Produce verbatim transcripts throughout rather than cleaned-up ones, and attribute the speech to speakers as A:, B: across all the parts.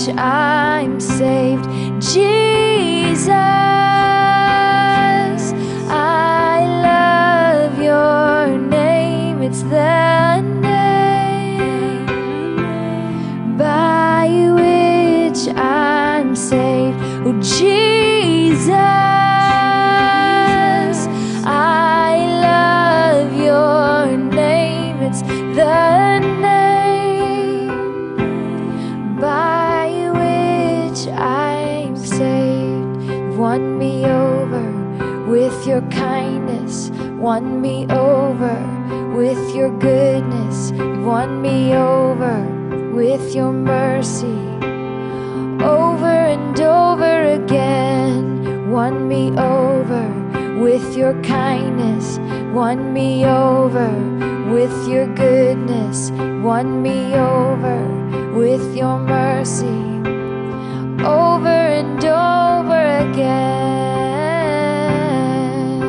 A: which I'm saved. Jesus, I love your name. It's the name by which I'm saved. Oh, Jesus, I love your name. It's the name by which I'm saved. You've won me over with your kindness, won me over with your goodness. You've won me over with your mercy, over and over again. Won me over with your kindness, won me over with your goodness, won me over with your mercy, over and over again.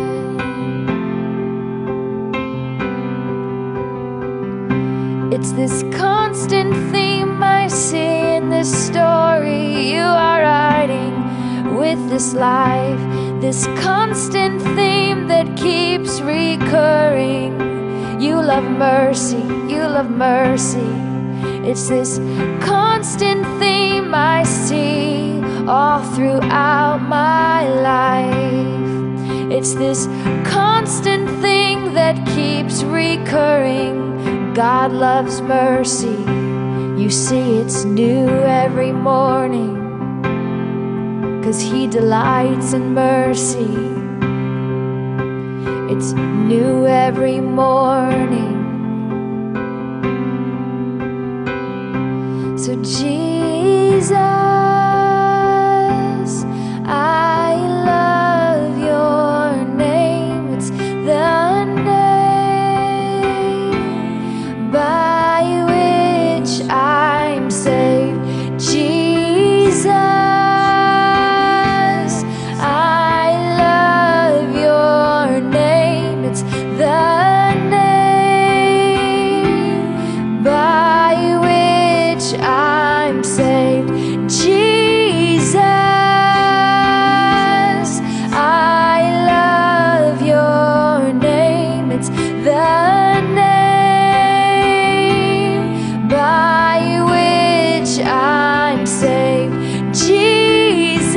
A: It's this constant theme I see in this story you are writing with this life, this constant theme that keeps recurring. You love mercy, you love mercy. It's this constant theme I see all throughout my life. It's this constant thing that keeps recurring. God loves mercy. You see it's new every morning, 'cause He delights in mercy. It's new every morning. So Jesus, I love your name. It's the name by which I'm saved. Jesus, the name by which I'm saved. Jesus, I love your name. It's the name by which I'm saved. Jesus,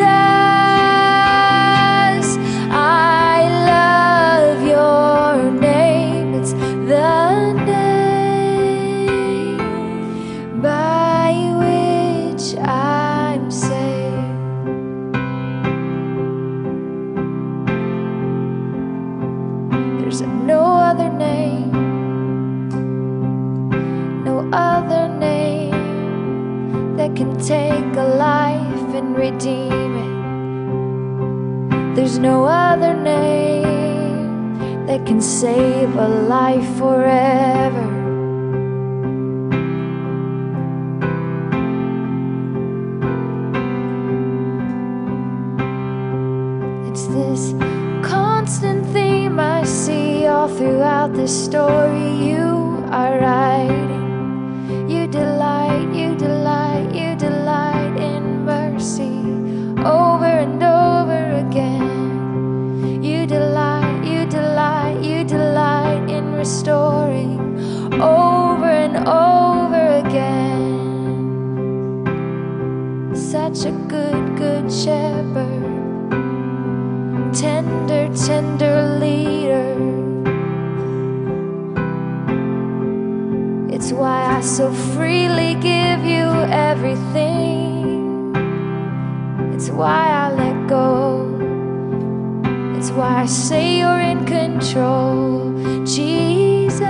A: I love your name. It's the name by which I'm saved. There's no other name, no other name that can take a life and redeem it. There's no other name that can save a life forever. It's this constant theme I see all throughout this story you are writing. You delight, you delight, you delight in mercy over and over again. You delight, you delight, you delight in restoring over and over again. Such a good, good shepherd, tender, tender leader. It's why I so freely give you everything. It's why I let go. It's why I say you're in control. Jesus,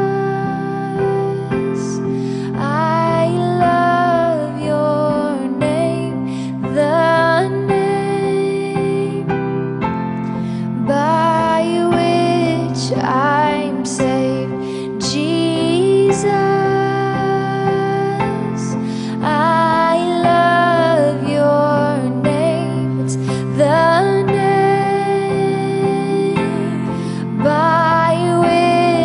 A: I love your name, the name by which I'm saved. Jesus, I love your name. It's the name by which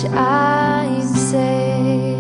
A: much I'm saved.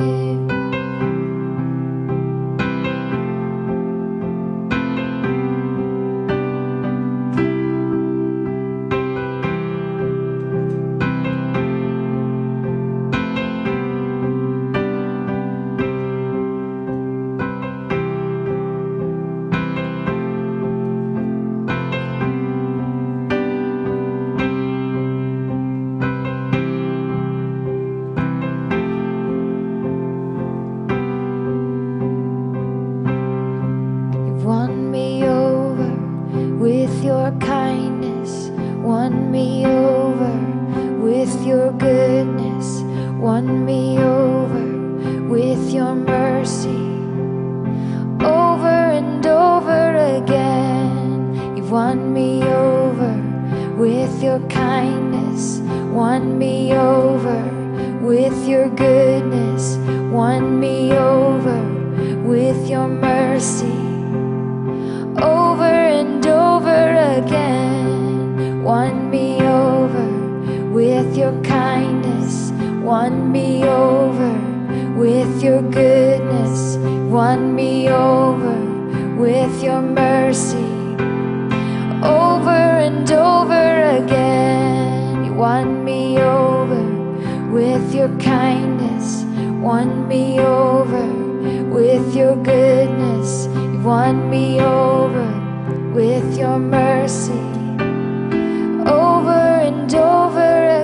A: Won me over with your kindness, won me over with your goodness, won me over with your mercy. Over and over again, you've won me over with your kindness, won me over with your goodness, won me over with your mercy. Over and over again, won me over with your kindness, won me over with your goodness, won me over with your mercy. Over and over again, you won me over with your kindness, won me over with your goodness, you won me over with your mercy. Over and over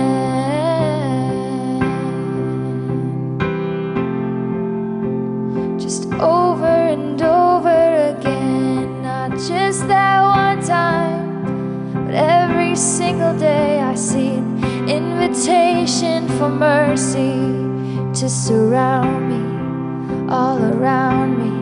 A: again, just over and over again. Not just that one time, but every single day I see an invitation for mercy to surround me, all around me.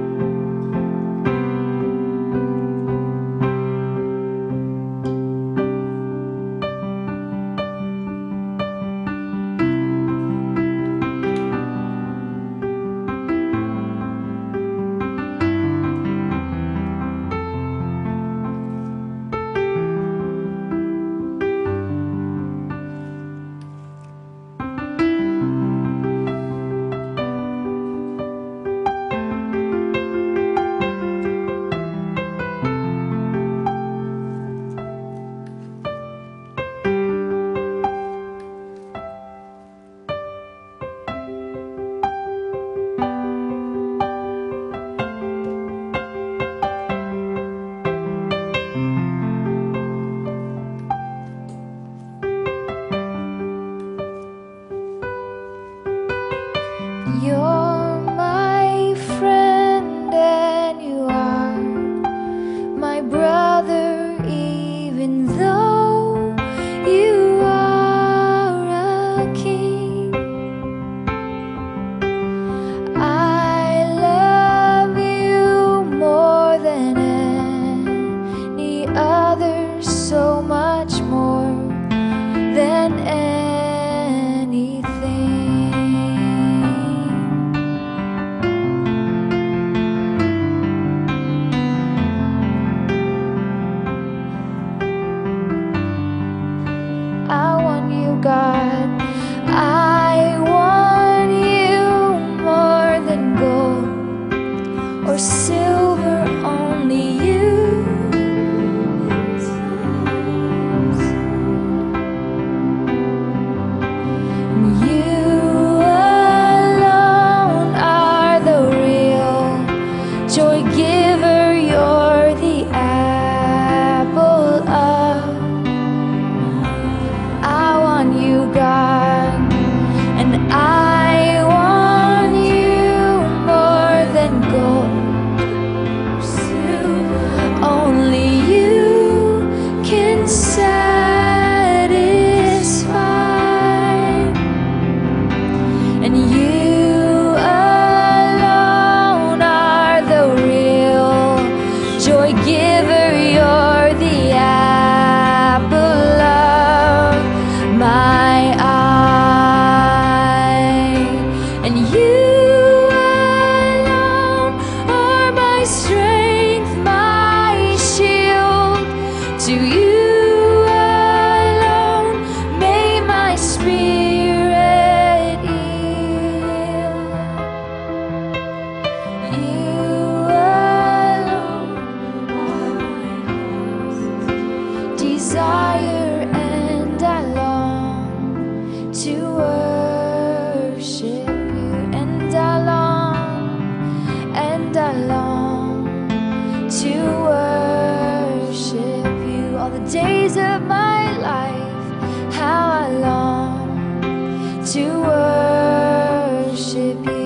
A: You're my friend and you are my brother, even though you are a king. I love you more than any other, so much more than anything. God, I want you more than gold or silver, only you. You alone are the real joy giver. You're the apple of you, to worship you, and I long, and I long to worship you all the days of my life. How I long to worship you.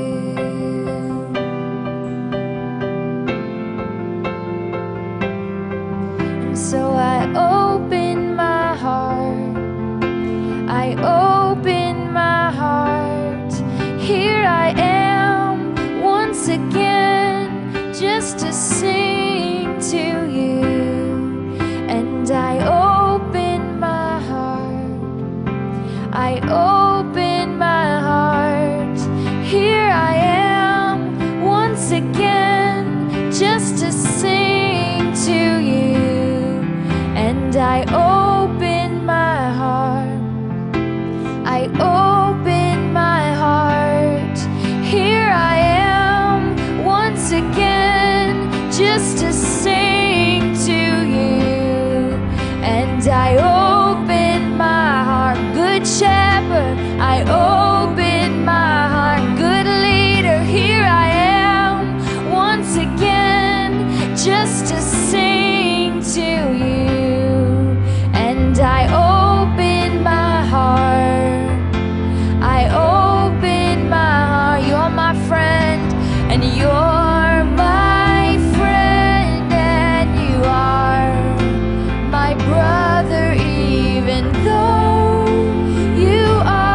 A: And so I open my heart, I open my heart. Here I am once again, just to sing to you. And I open my heart, I open my heart. Here I am once again, just to sing to you. And I open my heart, I open my heart. Here I am once again, just to sing to you. And I open my heart, Good Shepherd, I open my heart. Good leader, here I am once again, just to sing to you. And I open my heart, I open my heart. You're my friend, and you're my friend, and you are my brother, even though you are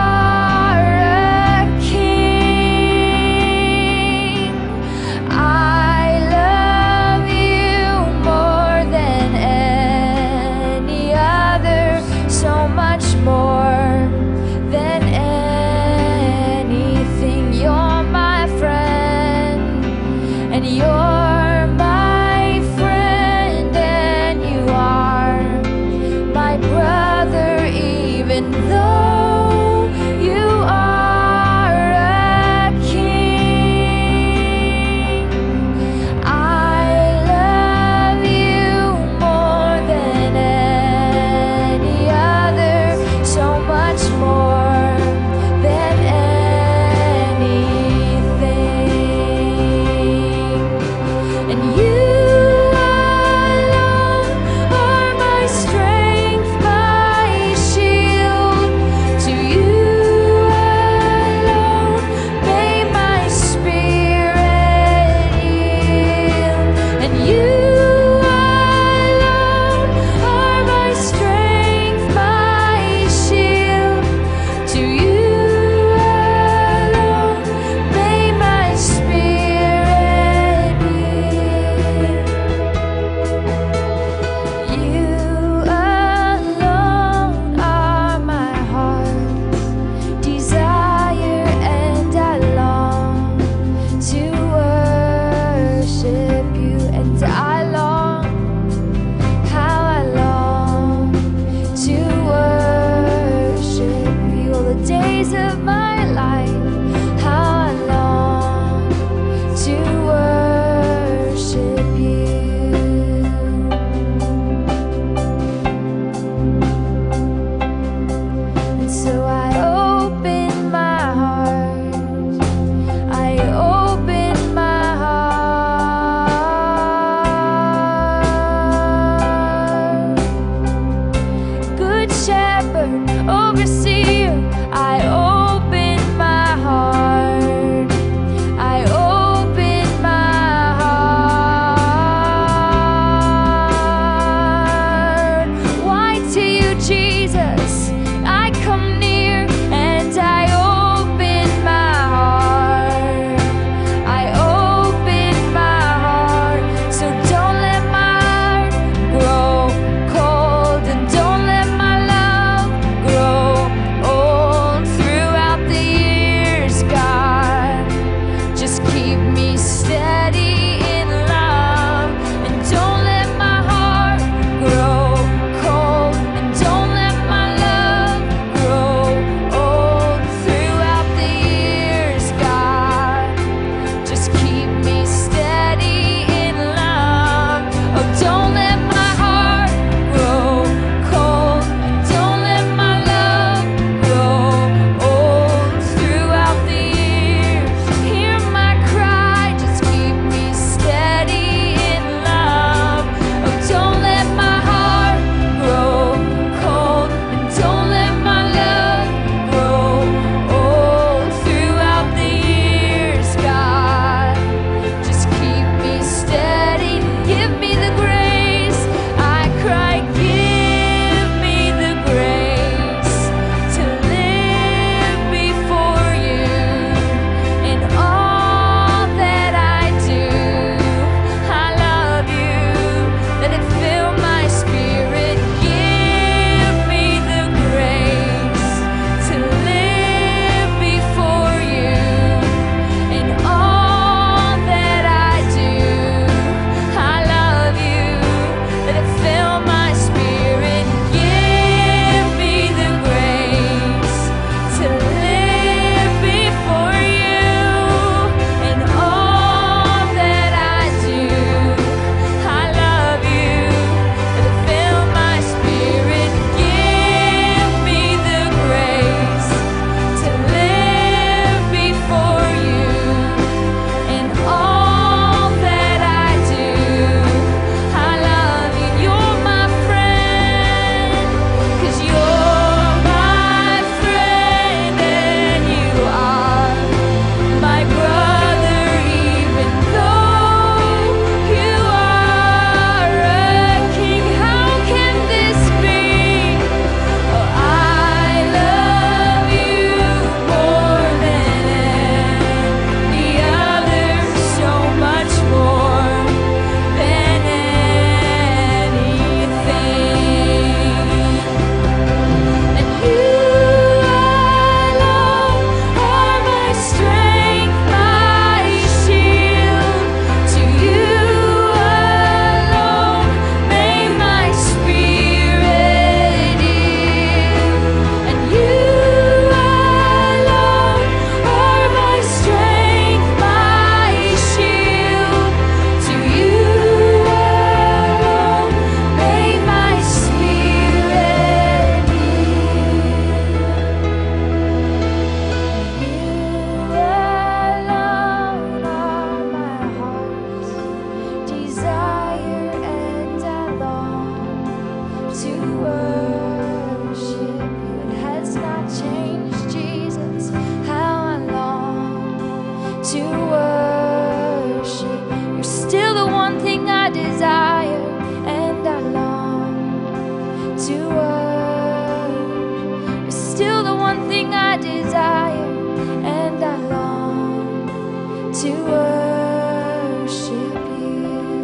A: one thing I desire, and I long to worship you.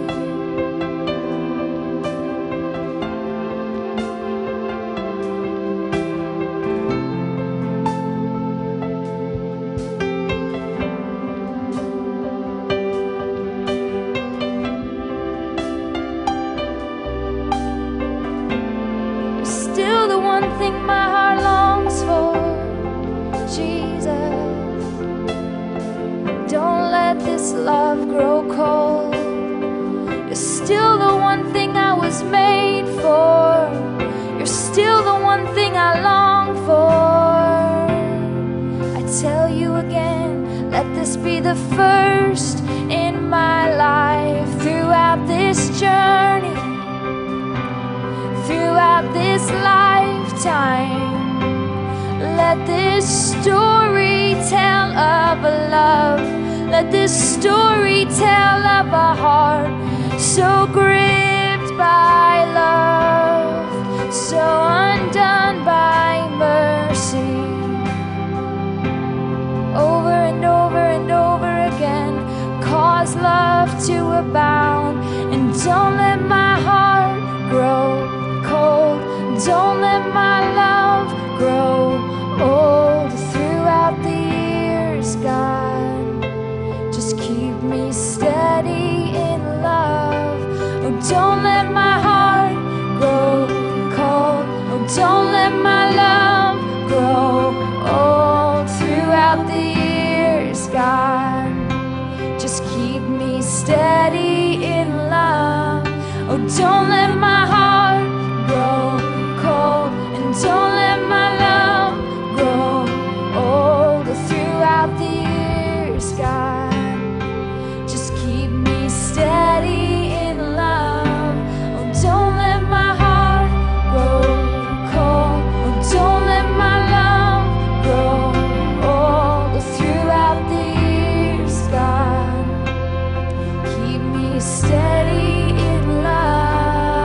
A: Still the one thing my heart longs for, Jesus. Don't let this love grow cold. You're still the one thing I was made for. You're still the one thing I long for. I tell you again, let this be the first in my life. Throughout this journey, throughout this lifetime, let this story tell of a love, let this story tell of a heart so gripped by love, so undone by mercy. Over and over and over again, cause love to abound, and don't let my heart grow cold. Don't let my love grow old. Throughout the years, God, just keep me steady in love. Oh, don't let my heart grow cold. Oh, don't let my love grow old. Throughout the years, God, just keep me steady in love. Oh, don't let my heart grow cold, and don't let my love grow old. Throughout the years, God, just keep me steady in love. Oh, don't let my heart grow cold. Oh, don't let my love grow old. Throughout the years, God, keep me steady in love.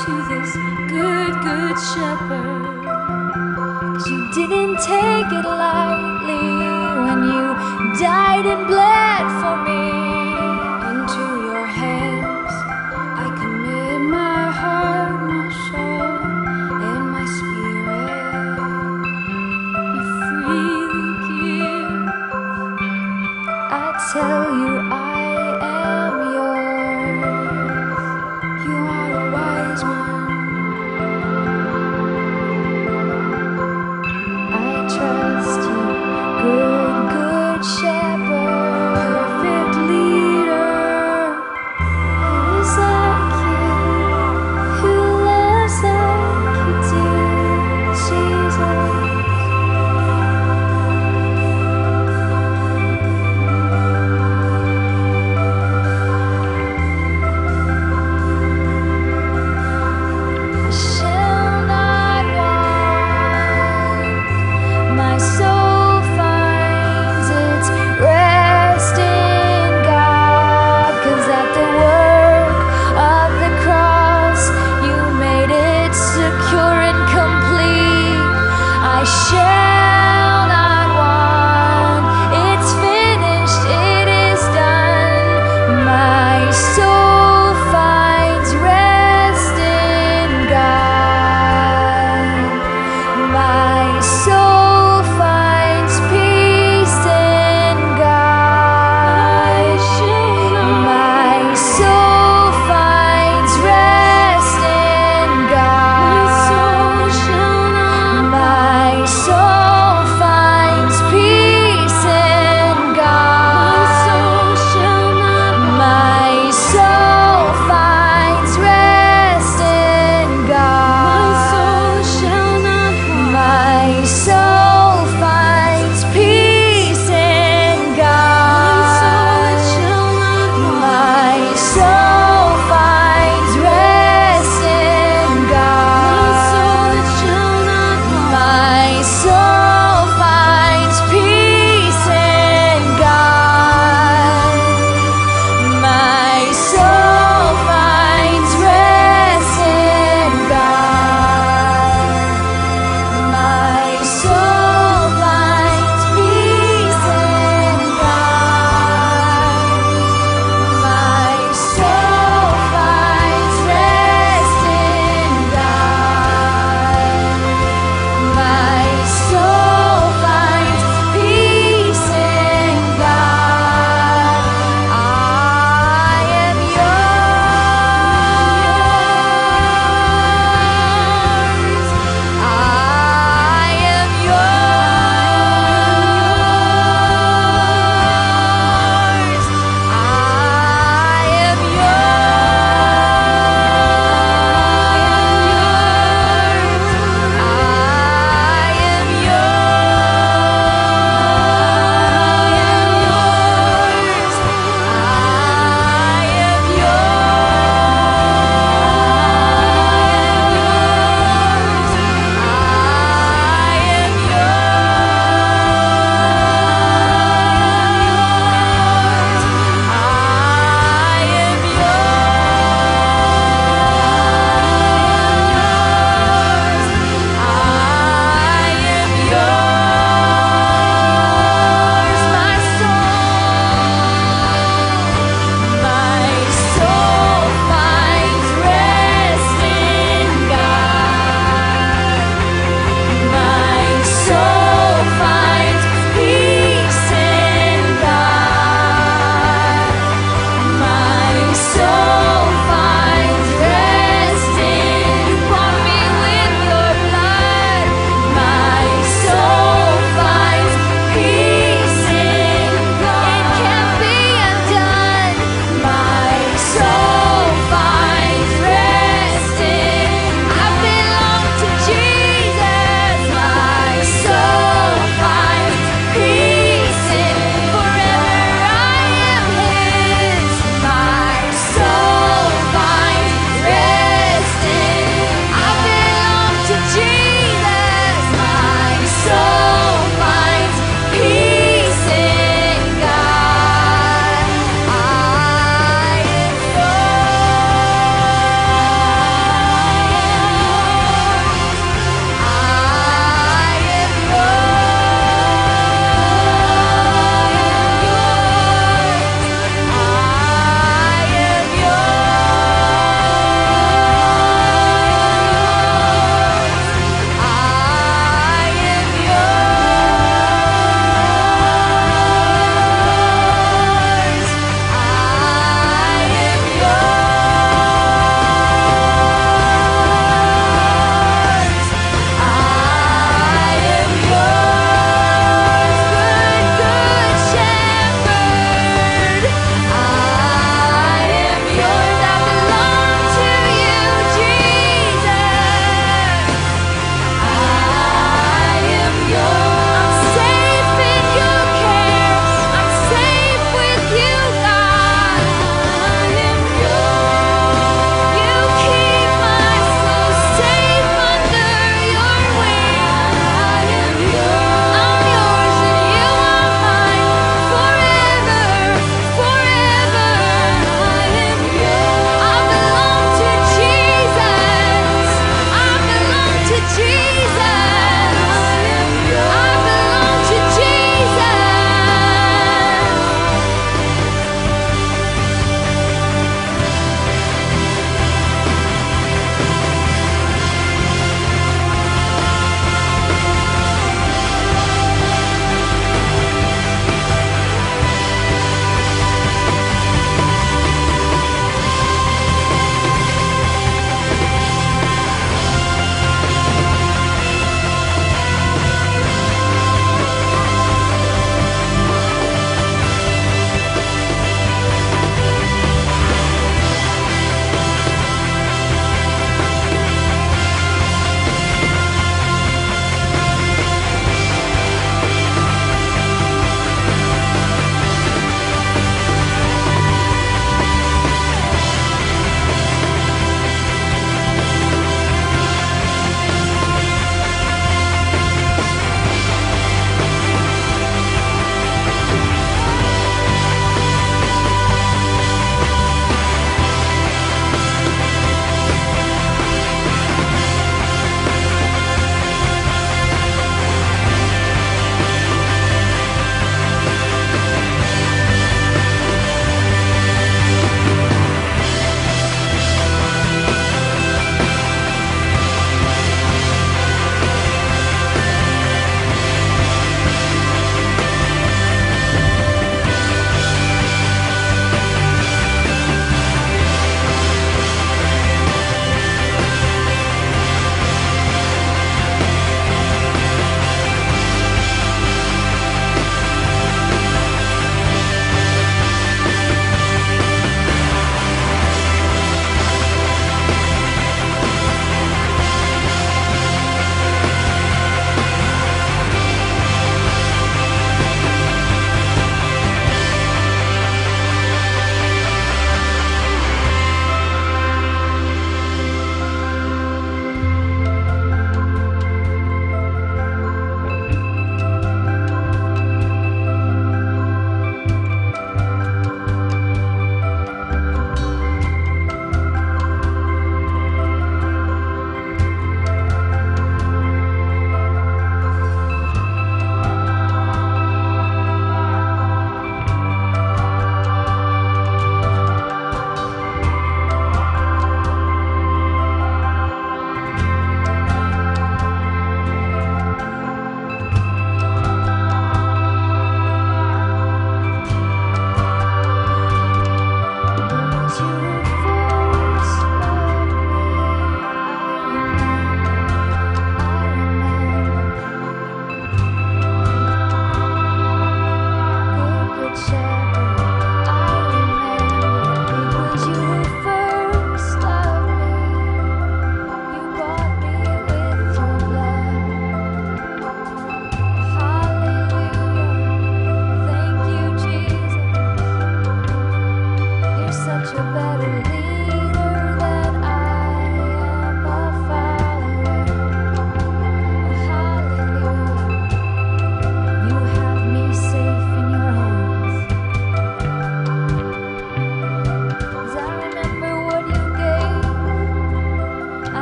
B: to this good, good shepherd.
A: 'Cause you didn't take it lightly when you died and bled for me.
B: Into your hands I commit my heart, my soul, and my spirit. You freely give.
A: I tell you I am yours.
B: You are a wise one.
A: I trust you, good, good shepherd,
B: Perfect leader.
A: who is like you, who loves like you do, Jesus.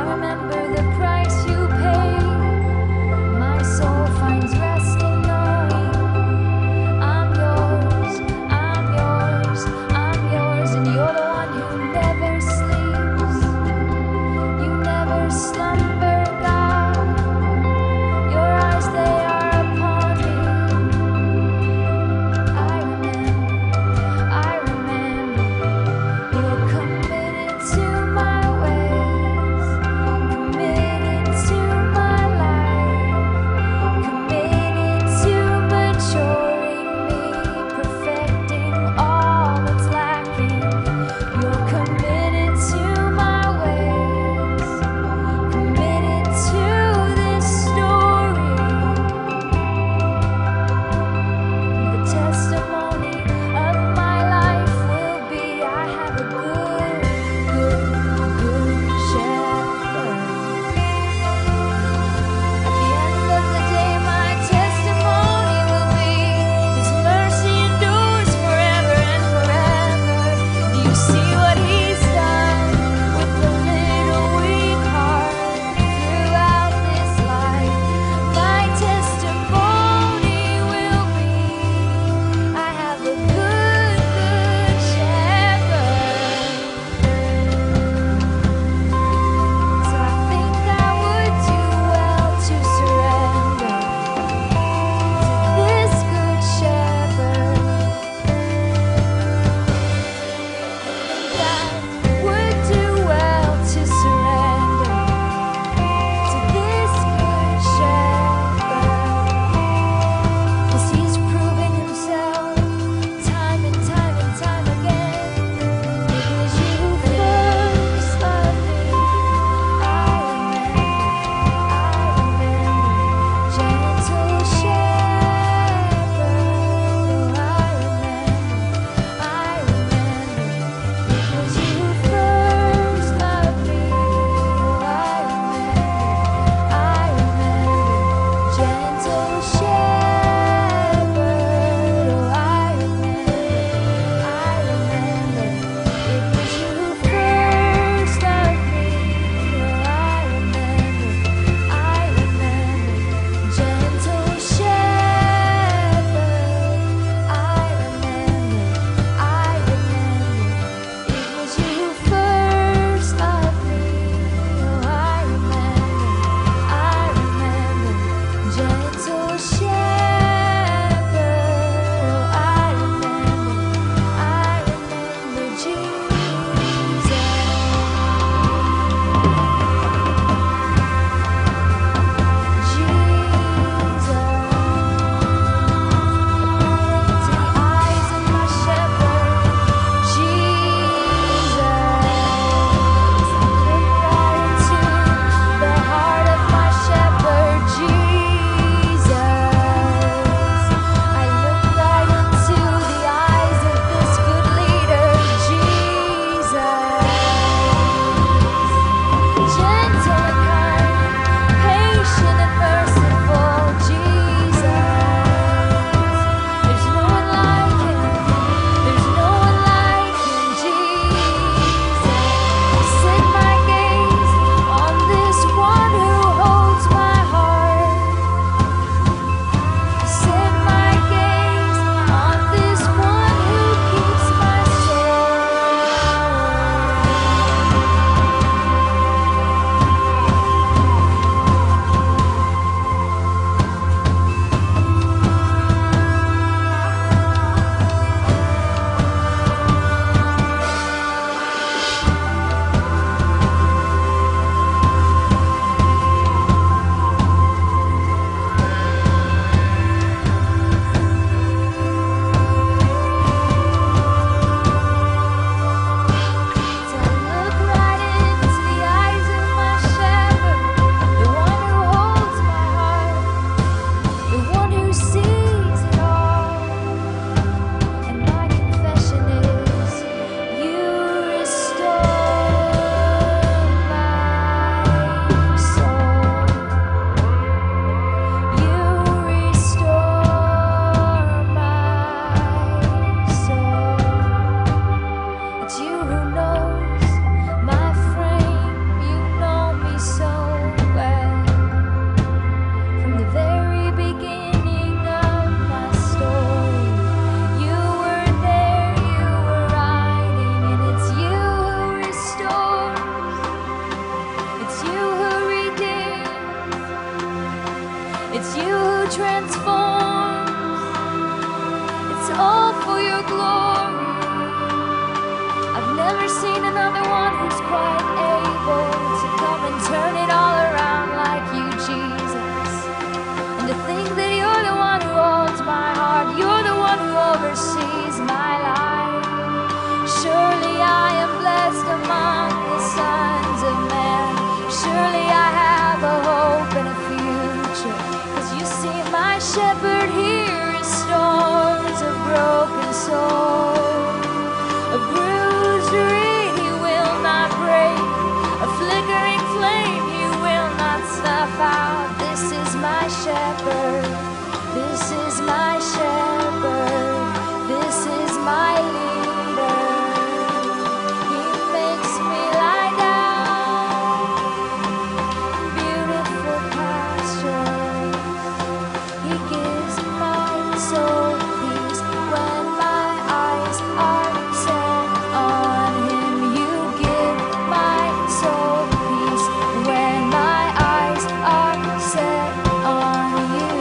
A: remember the price you paid. My soul finds rest in knowing I'm yours, I'm yours, I'm yours, and you're the one who never sleeps. You never slumber, God. Your eyes, they are upon me. I remember, I remember. You're committed to my ways, committed to my life, committed transforms. It's all for your glory. I've never seen another one who's quite able to come and turn it all around like you, Jesus. And to think that you're the one who holds my heart, you're the one who oversees my life. Surely I am blessed among the sons of man. Surely I have a hope and a future. 'Cause you see my shepherd here restores a broken soul. A bruised reed he will not break. A flickering flame he will not snuff out. This is my shepherd. This is my shepherd. This is my leader. He makes me lie down beautiful pastures. He gives my soul peace when my eyes are set on him. You give my soul peace when my eyes are set on you.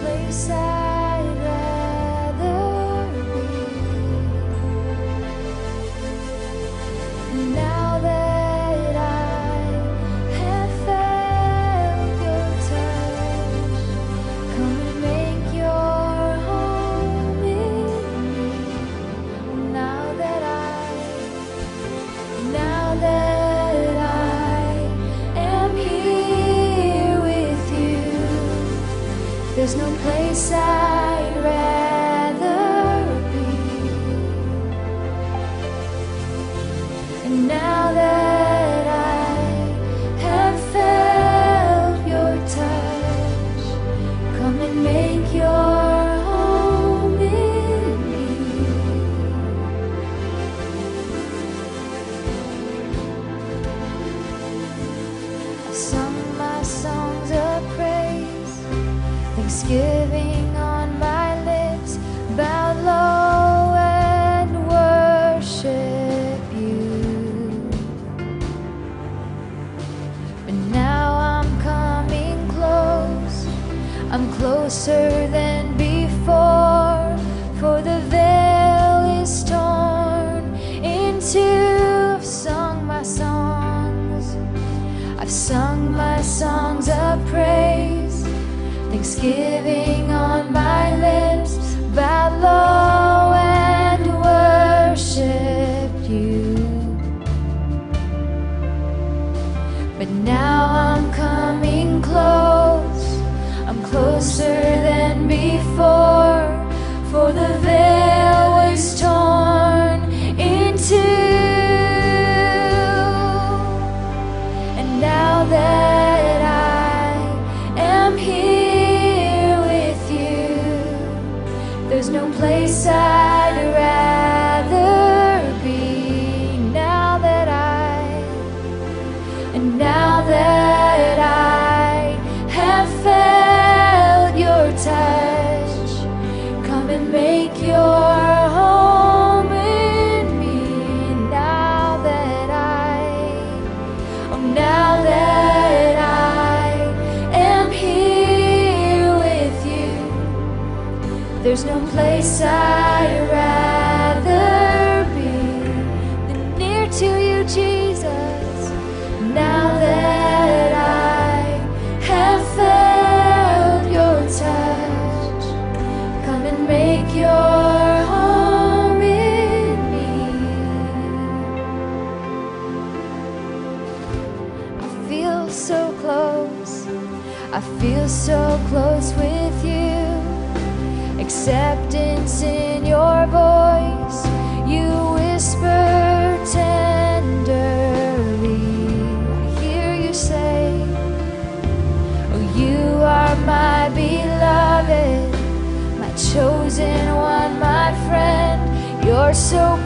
A: place I'd rather be. Now that I have felt your touch, come and make your home in me. Now that I, now that I am here with you, there's no place I'd rather be. And now that I have felt your touch, come and make your home in me. I've sung my songs of praise, thanksgiving on my lips, bowed low and worship you. But now I'm coming close, I'm closer than before, for the veil is torn in two. I've sung my songs, I've sung my songs of praise, thanksgiving on my lips, bowed low and worshiped you. But now I'm coming close, I'm closer than before, for the veil was torn in two. And now that I am here with you, there's no place I'd rather be. Now that I, and now that I have felt your touch, come and make your home in me. Now that I, oh now that I am here with you, there's no place I'd rather be than near to you, Jesus. Now that I have felt your touch, come and make your home in me. I feel so close, I feel so close with you. Acceptance in your voice, you whisper tenderly. I hear you say, oh, you are my beloved, my chosen one, my friend. You're so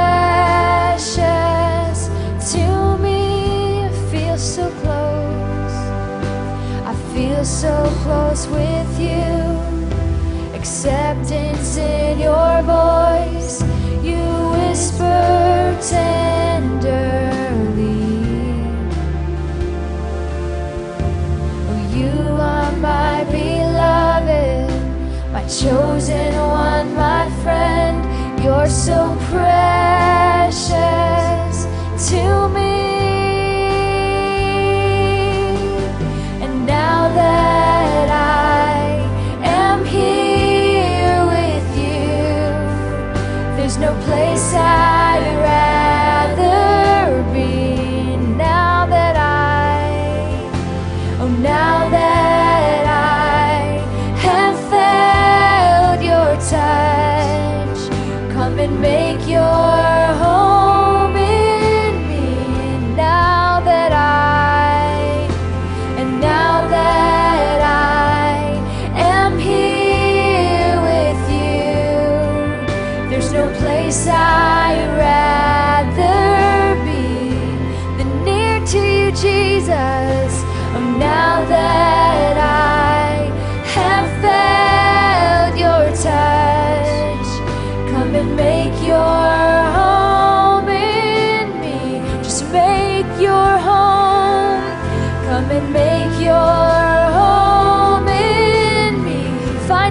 A: precious to me. I feel so close, I feel so close with you. Acceptance in your voice, you whisper tenderly. Oh, you are my beloved, my chosen one, my friend. You're so precious to me. And now that I am here with you, there's no place I'd rather be. Now that I, oh now that I have felt your touch, come and make your home in me. Now that I, and now that I am here with you, there's no place I'd rather be than near to you, Jesus. Oh, now that I have felt your touch, come and make your home in me. Just make your home, come and make your home in me. Find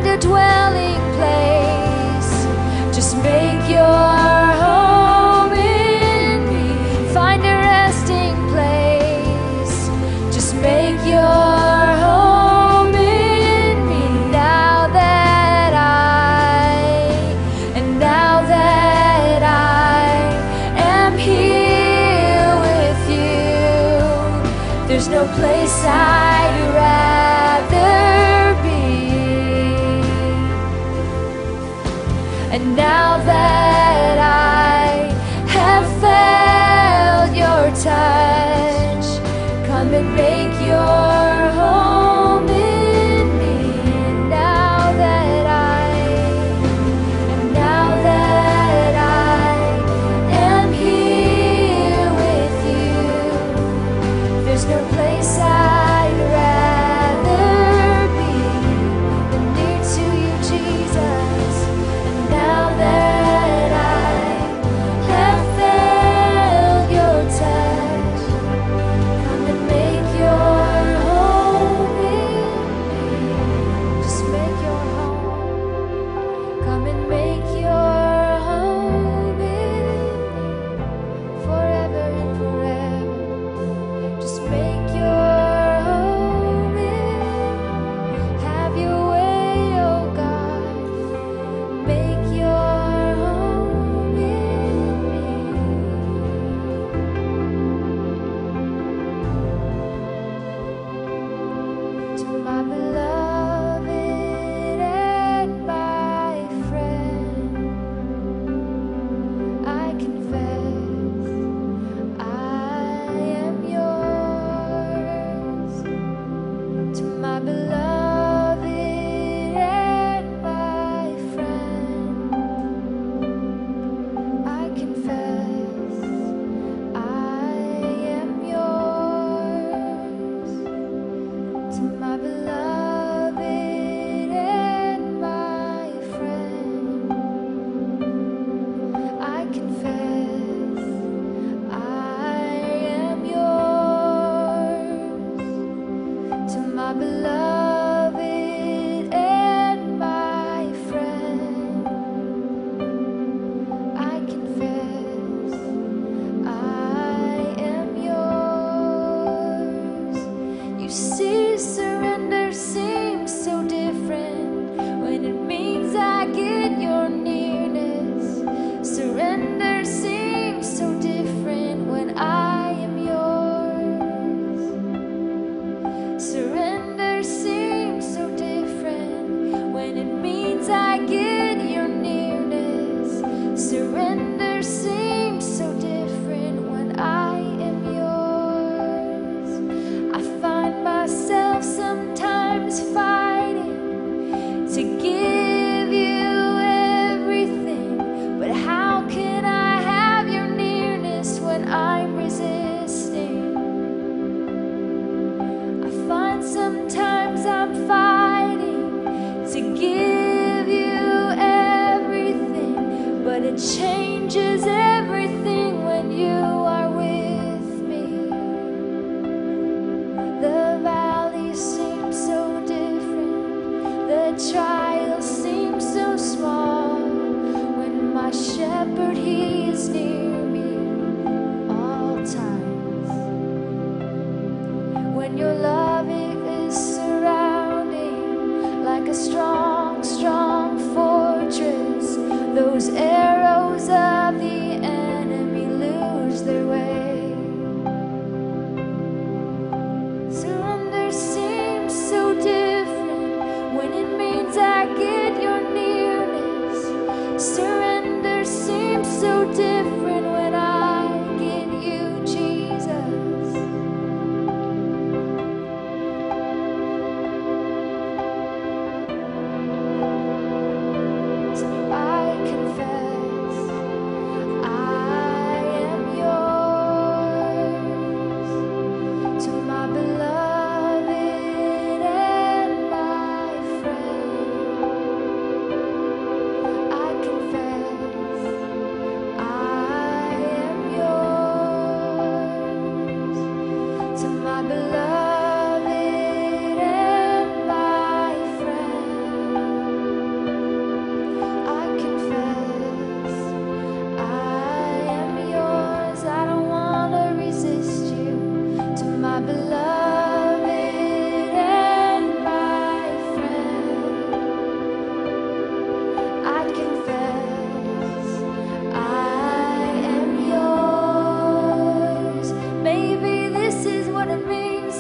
A: There's no place I'd rather be. And now that I have felt your touch, come and make your home in me. And now that I, and now that I am here with you, there's no place I'd rather be than near to you, Jesus. And now that I have felt your touch, come and make your home in me. Just make your home. Come and make your home in me forever and forever. Just make your home in me. Have your way, oh God. Make your home in me. To my beloved and my friend, I confess I am yours. To my beloved and my friend, I confess I am yours. To my beloved and my friend, I confess I am yours. To my beloved and my friend, I confess I am yours. You see, surrender seems so different when it means I get your nearness. Surrender seems so different when I am yours. Surrender seems so different when it means I get your nearness. Surrender seems so different when I am yours. I find myself sometimes fighting to give you everything, but how can I have your nearness when I'm resisting? I find sometimes I'm fighting to give you everything, but it changes everything when you are with me. The valley seems so different, the trials seem so small, when my shepherd, he is near me all times. When your love is surrounding like a strong, strong fortress, those arrows of the enemy lose their way. Surrender seems so different when it means I get your nearness. Surrender seems so different when I get you, Jesus. So I confess I am yours. To my beloved and my friend, I confess I am yours. To my beloved and my friend, I confess I am yours. I don't want to resist you. To my beloved and my friend, I confess I am yours. Maybe this is what it means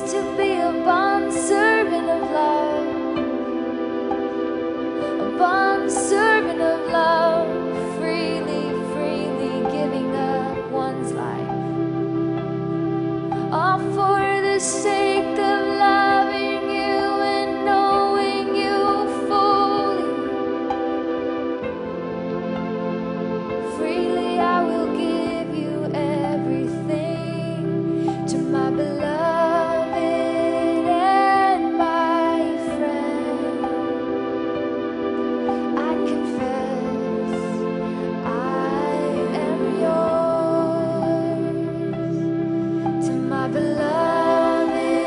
A: the sake of loving you and knowing you fully. Freely I will give you everything to my beloved and my friend. I confess I am yours, to my beloved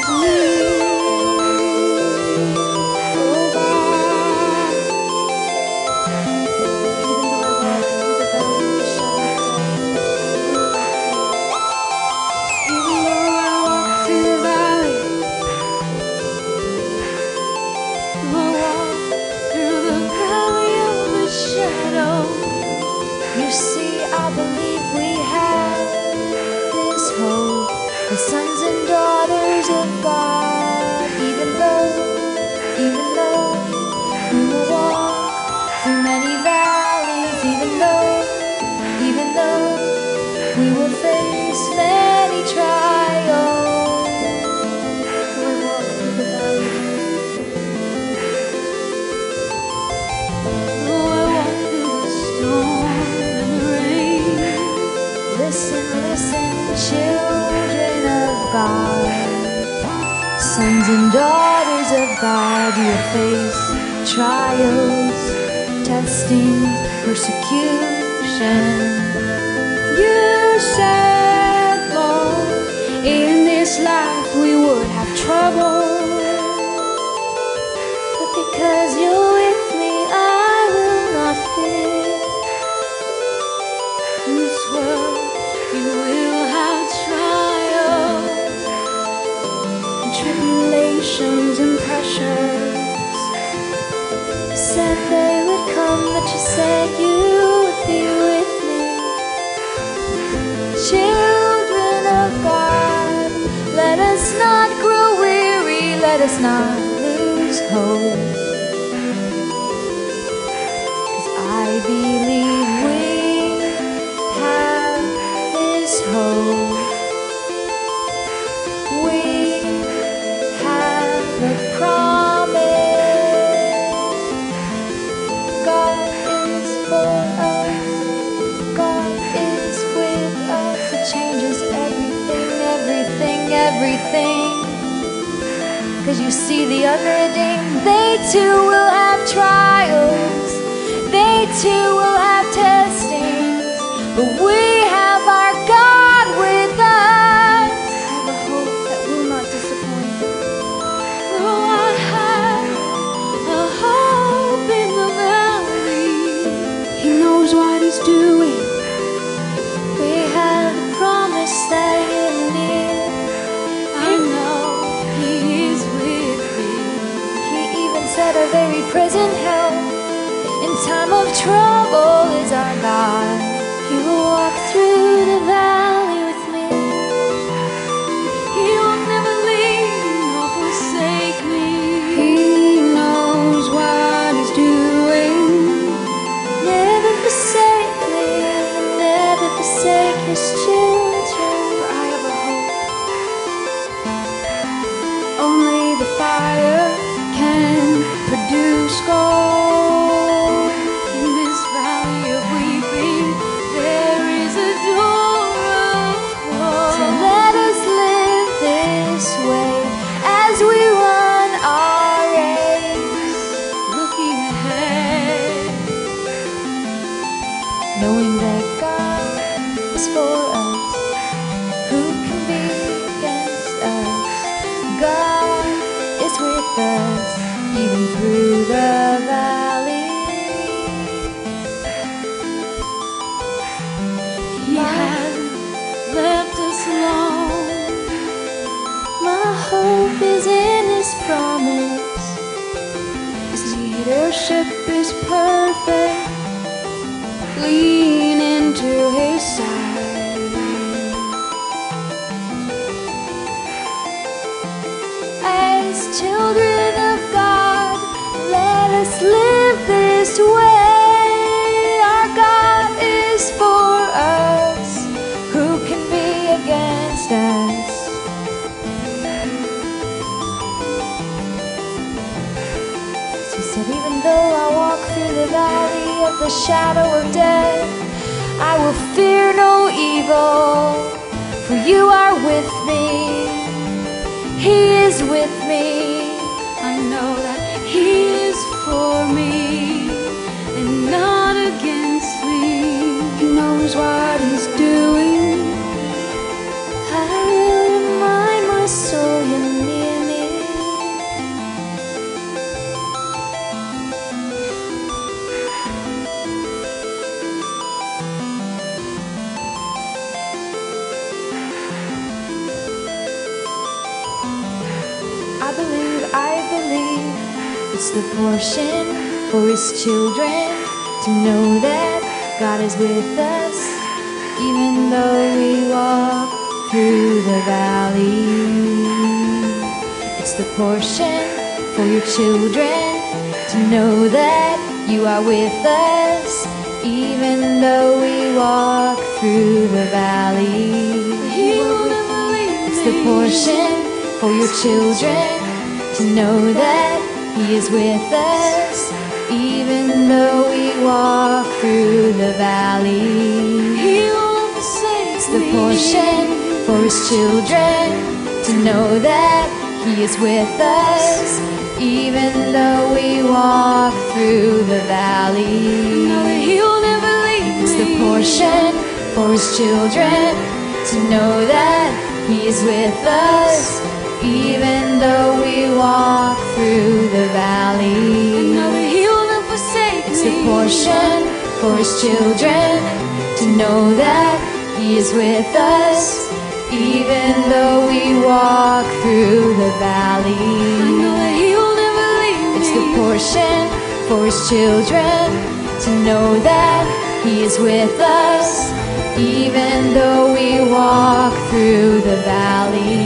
B: with me. Oh God, even though I walk through the valley, I walk through the valley of the shadow.
A: You see, I believe we have this hope, the sons and daughters of God. Even though, even though we will walk through many valleys, even though, even though we will face many trials, we will walk through the valley.
B: Though I walk through the storm and the rain,
A: Listen, listen, children of God, sons and daughters of God, you will face trials, testings, persecution.
B: you said, Lord, in this life we would have trouble,
A: But because you're with me, I will not fear.
B: in this world you will have trials and tribulations and pressures.
A: Said they would come, but you said you would be with me. Children of God, let us not grow weary, let us not lose hope. 'Cause I believe we have this hope. We have a promise. God is for us. God is with us. It changes everything, everything, everything. 'Cause you see, the unredeemed, they too will have trials. They too will have testings. But we have our God with us. Have a hope that will not disappoint.
B: Oh, I have a hope in the valley. He knows what he's doing.
A: We have the promise that you're near.
B: I know he is with me.
A: He even said a very present help in time of trouble is our God. He will walk through the valley with me.
B: He will never leave nor forsake me.
A: He knows what he's doing. Never forsake me, never forsake his children.
B: For I have a hope. Only the fire can produce gold. In this valley of weeping, there is a door of
A: So
B: hope.
A: let us live this way as we run our race,
B: Looking ahead,
A: knowing that God is for us. Who can be against us? God is with us, even through the valley.
B: he has left us alone.
A: My hope is in his promise.
B: His leadership is perfect. Lean into his side.
A: As children of God, let us live this way. Our God is for us. Who can be against us? He said, even though I walk through the valley of the shadow of death, I will fear no evil, for you are with me. He is with me.
B: I know that he is for me and not against me. He knows what he's doing.
A: I will remind my soul you're near. It's the portion for His children to know that God is with us, even though we walk through the valley. It's the portion for your children to know that you are with us, even though we walk through the valley. It's the portion for your children to know that He is with us, even though we walk through the valley. It's the portion for His children to know that He is with us, even though we walk through the valley. It's the portion for His children to know that He is with us, even though we walk through the valley. It's the portion for His children to know that He is with us, even though we walk through the valley. It's the portion for His children to know that He is with us, even though we walk through the valley.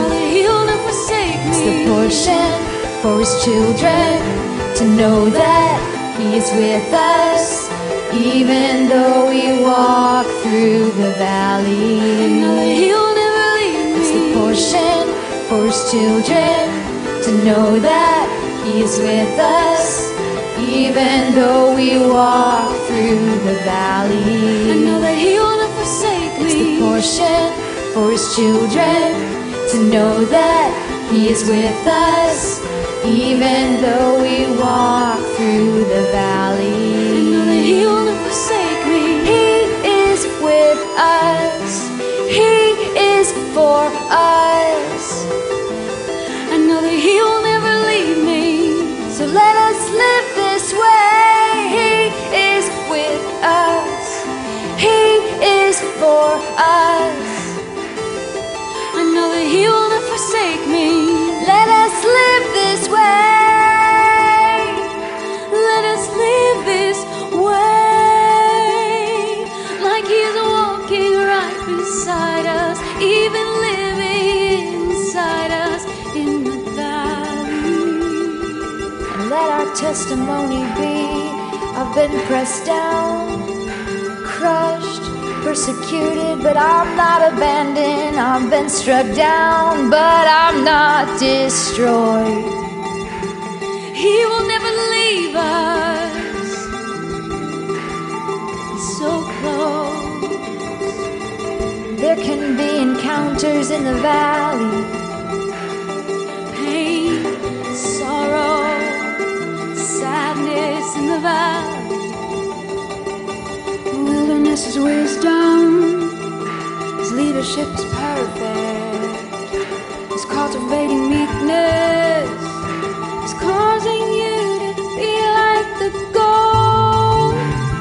A: It's the portion for His children to know that He is with us, even though we walk through the valley. It's the portion for His children to know that He is with us, even though we walk through the valley. It's the portion for His children to know that He is with us, even though we walk through the valley. He is with us. He is for us.
B: I know that He will never leave me.
A: So let us live this way. He is with us. He is for us.
B: I know that He will never forsake me.
A: Let us live this way.
B: Let us live this way. Like He's walking right beside us, even living inside us in the valley.
A: And let our testimony be, I've been pressed down, crushed, persecuted, but I'm not abandoned. I've been struck down, but I'm not destroyed.
B: He will never leave us. He's so close.
A: There can be encounters in the valley,
B: pain, sorrow, sadness in the valley. The wilderness is wisdom. His leadership is perfect. He's cultivating meekness. He's causing you to be like the gold.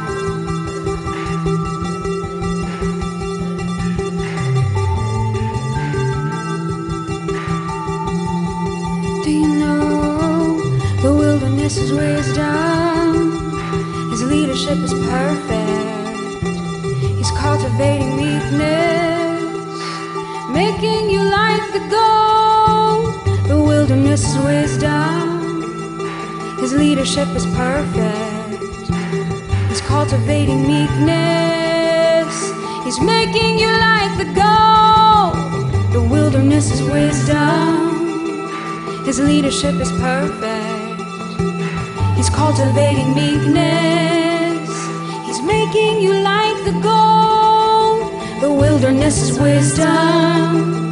B: Do you know the wilderness is wisdom? His leadership is perfect. He's cultivating meekness, making you like the gold. The wilderness is wisdom. His leadership is perfect. He's cultivating meekness. He's making you like the gold. The wilderness is wisdom. His leadership is perfect. He's cultivating meekness. He's making you like the gold. The wilderness is wisdom.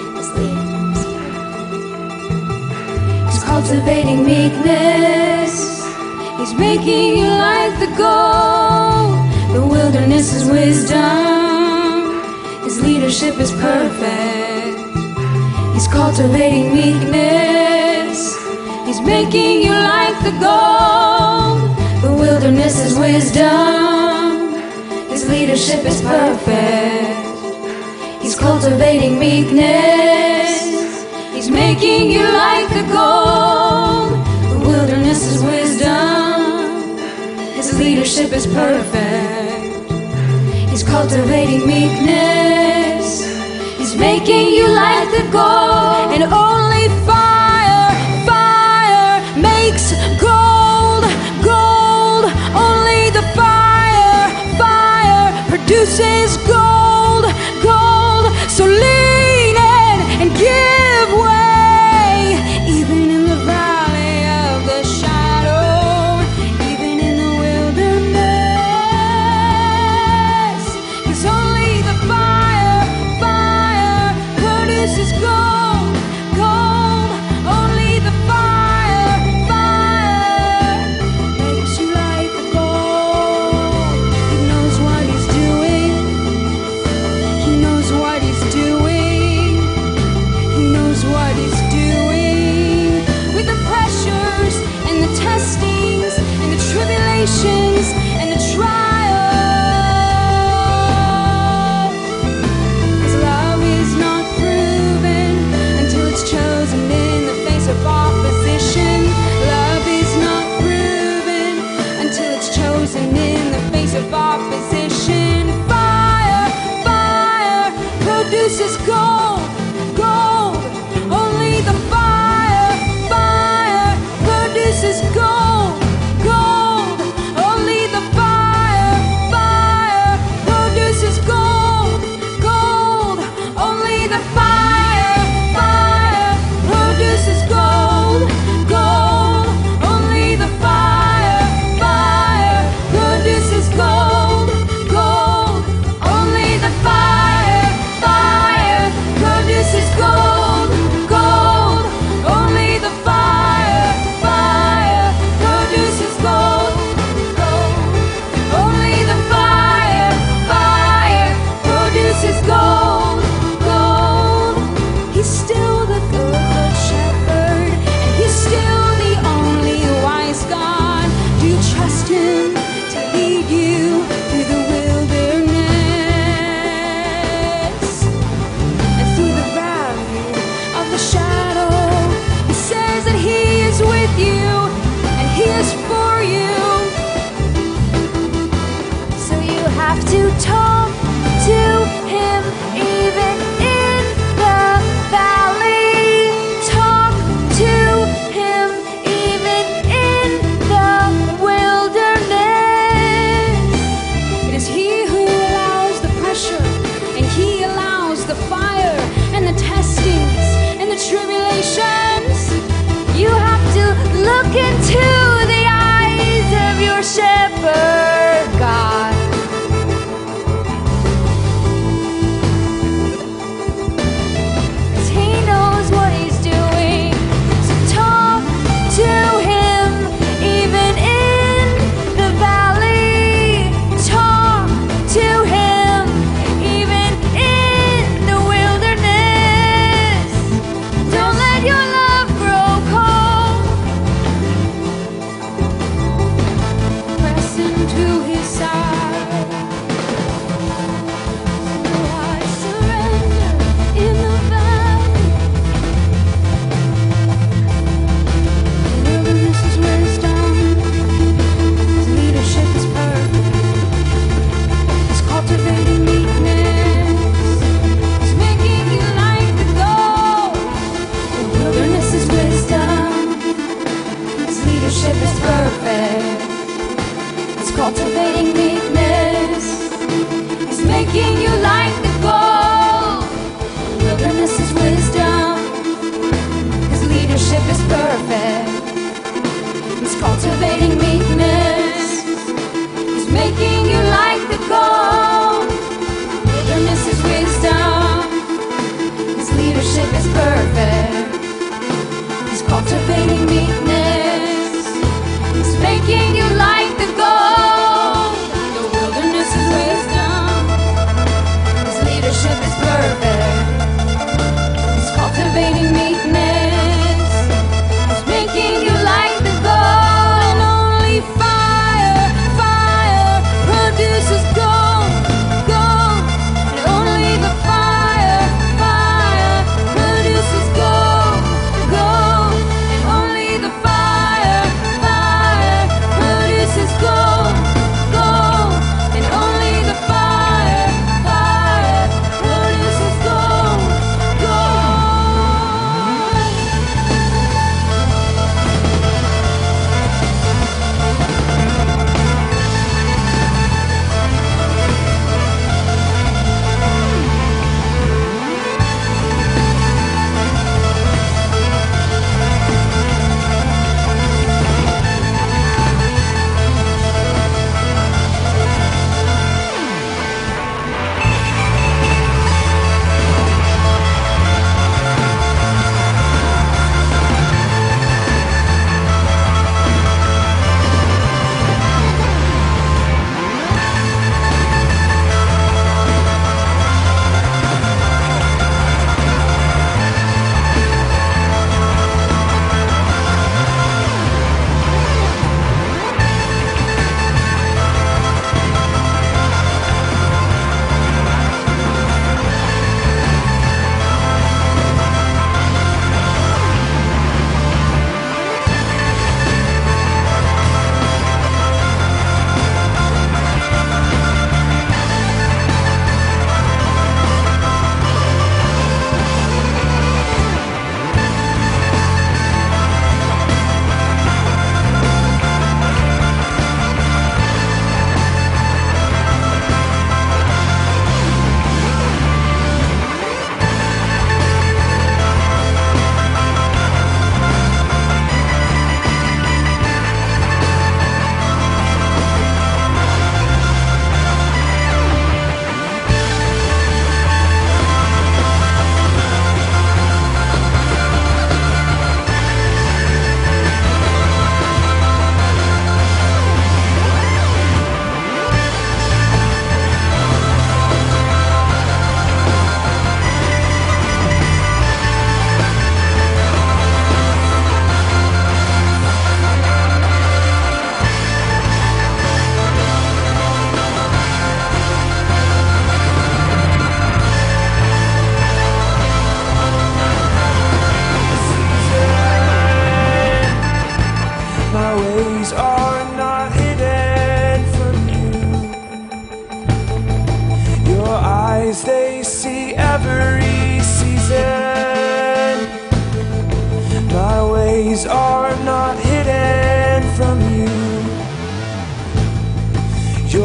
B: He's cultivating meekness. He's making you like the gold. The wilderness is wisdom. His leadership is perfect. He's cultivating meekness. He's making you like the gold. The wilderness is wisdom. His leadership is perfect. He's cultivating meekness. He's making you like the gold. The wilderness leadership is perfect. He's cultivating meekness. He's making you like the gold. And only fire, fire makes gold, gold. Only the fire, fire produces gold, gold. So lean in and give way, even in the valley of the shadow, even in the wilderness. 'Cause only the fire, fire produces gold, gold. Only the fire, fire makes you like the gold. He knows what he's doing. He knows what he's doing. He knows what he's doing. With the pressures and the testings and the tribulations and the trials. 'Cause love is not proven until it's chosen in the face of opposition. Love is not proven until it's chosen in the face of opposition. Fire, fire produces gold, gold. Only the fire, fire produces gold, gold. Only the fire, fire produces gold, gold. Only the fire, fire produces gold, gold. Only the fire, fire produces gold, gold. Only the fire, fire produces gold, gold. Only the fire, fire produces gold, gold. Only the fire, fire produces gold, gold. He's still the good shepherd, and he's still the only wise God. Do you trust him to lead you through the wilderness and through the valley of the shadow? He says that he is with you and he is for you.
A: So you have to talk to him even in the valley. Talk to him even in the wilderness.
B: It is he who allows the pressure, and he allows the fire and the testings and the tribulations.
A: You have to look into the eyes of your shepherd, God. 'Cause he knows what he's doing. So talk to him even in the valley. Talk to him even in the wilderness. Don't let your love grow cold.
B: Press into his side. So I surrender in the valley. The wilderness is wisdom. His leadership is perfect. He's cultivating meekness. He's making you like the gold. The wilderness is wisdom. His leadership is perfect. He's cultivating meekness. He's making you like the gold. The wilderness is wisdom. His leadership is perfect. He's cultivating meekness. He's making you like the gold. Wilderness is wisdom. His leadership is perfect. He's cultivating meekness. He's making you like the gold. The wilderness is wisdom. His leadership is perfect. He's cultivating meekness. He's making you like the gold. And only fire, fire produces gold, gold. And only the fire, fire produces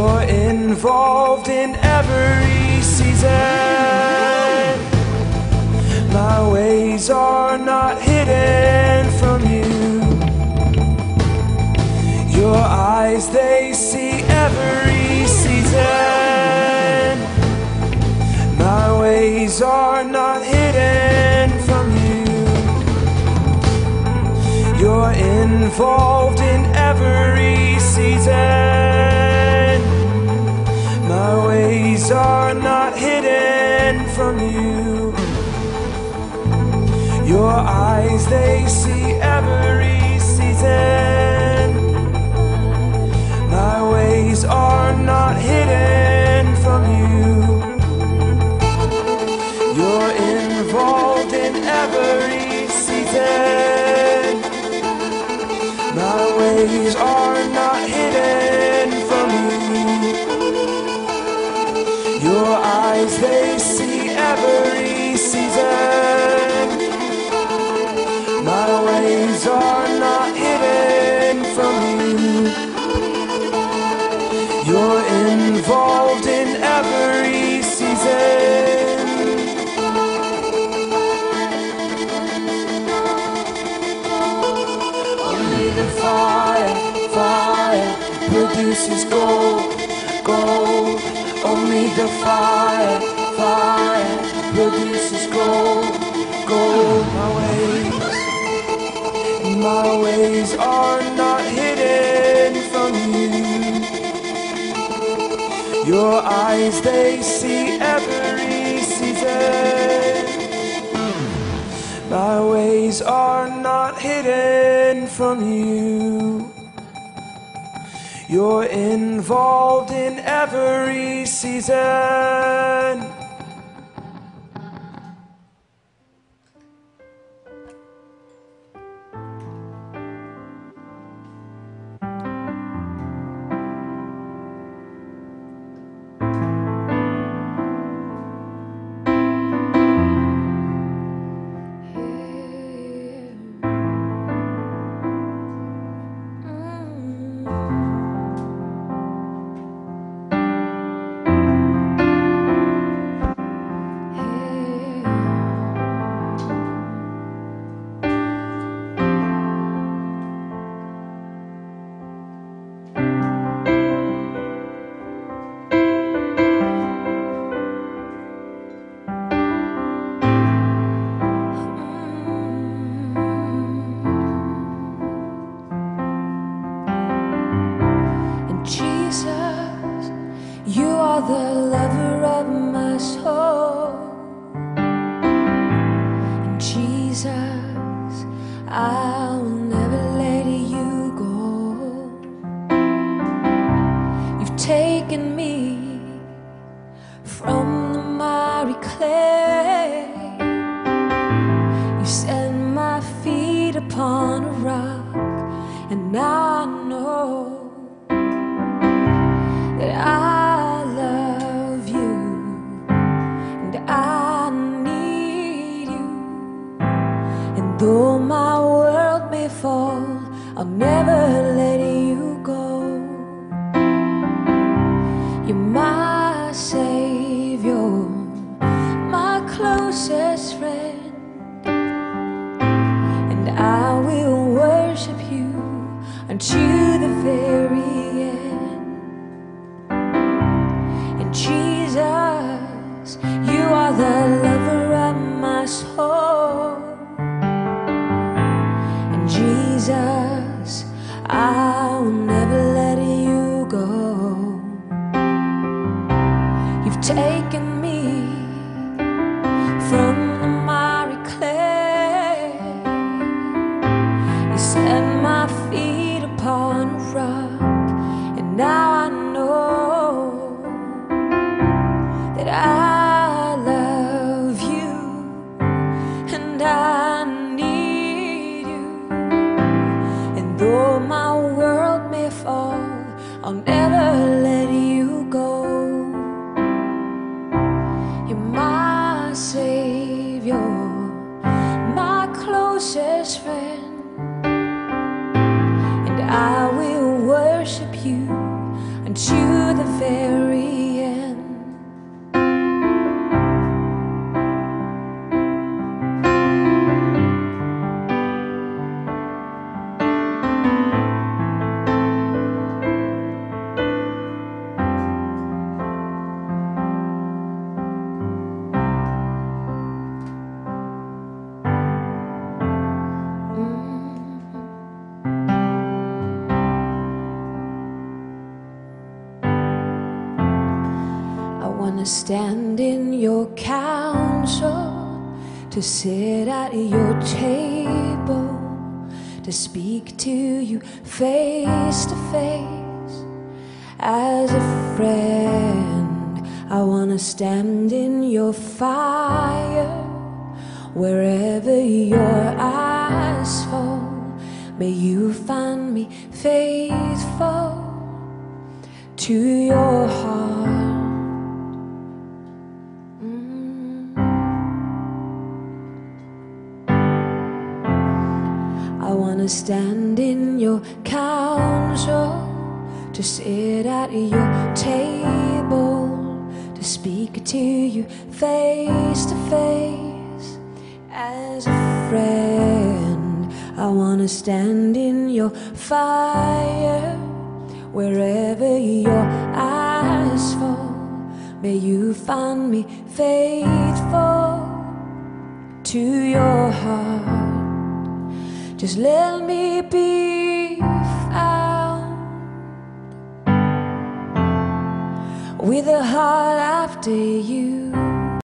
C: You're involved in every season. My ways are not hidden from you. Your eyes, they see every season. My ways are not hidden from you. You're involved in every season. My ways are not hidden from you. Your eyes, they see every season. My ways are not hidden from you. You're involved in every season. My ways are not hidden from you. Your eyes, they see every season. My ways are not hidden from you. You're involved in every season. Only the fire, fire produces gold, gold. Only the fire, fire produces gold, gold. My ways, my ways are not hidden from you. Your eyes, they see every season. My ways are not hidden from you. You're involved in every season.
B: The lover of my soul, and Jesus, I'll never let you go. You've taken me from the miry clay. You set my feet upon a rock, and I know that I I need you, and though my world may fall, I'll never let you go. You're my Savior, my closest friend, and I will worship you until the very end. And Jesus, you are the lover of my soul, and Jesus, I stand in your counsel, to sit at your table, to speak to you face to face as a friend. I wanna stand in your fire, wherever your eyes fall. May you find me faithful to your heart. Mm. I wanna stand in your counsel, to sit at your table, to speak to you face to face as a friend. I wanna stand in your fire, wherever your eyes fall. May you find me faithful to your heart. Just let me be found with a heart after you.